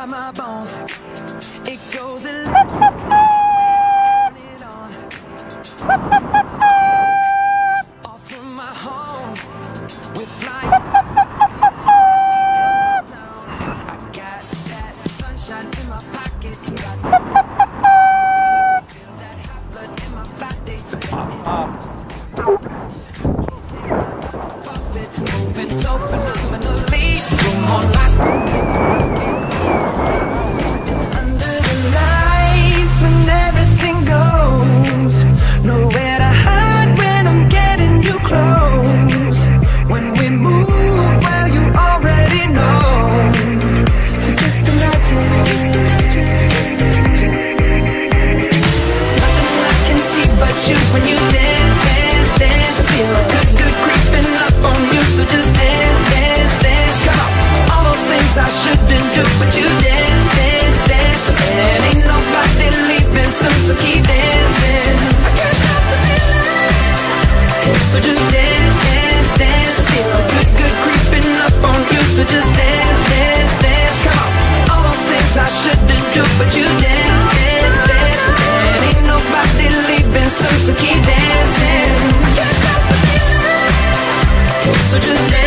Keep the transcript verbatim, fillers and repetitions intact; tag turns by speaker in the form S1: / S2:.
S1: inside my bones. It goes electric. Turn it on. Off from my home, we're flying. I got that sunshine in my pocket. Got feel that hot blood in my body. Moving so phenomenally. Room on lock. Under the lights when everything goes. Nowhere to hide when I'm getting you close. When we move, well, you already know. So just imagine. Nothing I can see but you when you dance, dance, dance. Feel good, good creeping up on you. So just dance, dance, dance. Come on. All those things I shouldn't do, but you dance, dance, dance. And ain't nobody leaving soon, so keep dancing. I can't stop the feeling. So just dance, dance, dance. Feel the good, good creeping up on you. So just dance, dance, dance. Come on. All those things I shouldn't do, but you dance, dance, dance. And ain't nobody leaving soon, so keep dancing. I can't stop the feeling. So just dance.